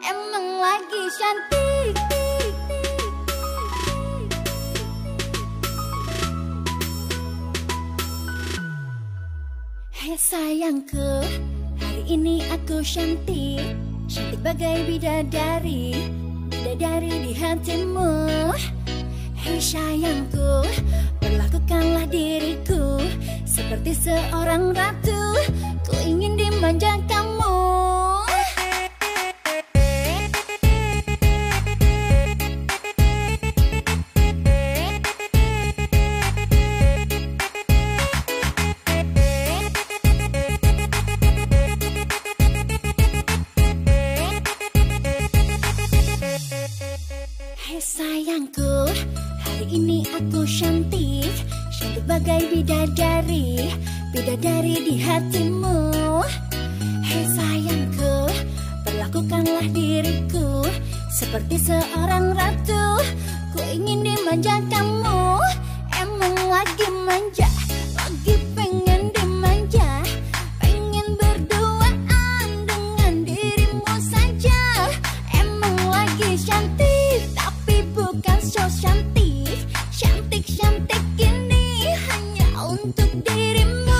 emang lagi cantik. Hei sayangku, hari ini aku cantik, cantik bagai bidadari, bidadari di hatimu. Hei sayangku, perlakukanlah diriku seperti seorang ratu, ku ingin dimanja kamu. Hei sayangku, hari ini aku cantik, cantik bagai bidadari, bidadari di hatimu. Hei sayangku, perlakukanlah diriku seperti seorang ratu, ku ingin dimanja kamu. Emang lagi manja, lagi pengen dimanja, pengen berduaan dengan dirimu saja. Emang lagi cantik, tapi bukan so cantik, cantik-cantik ini hanya untuk dirimu.